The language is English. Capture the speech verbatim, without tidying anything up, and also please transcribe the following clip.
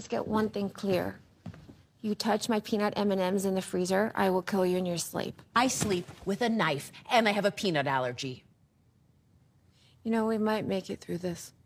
Let's get one thing clear. You touch my peanut M and M's in the freezer, I will kill you in your sleep. I sleep with a knife, and I have a peanut allergy. You know, we might make it through this.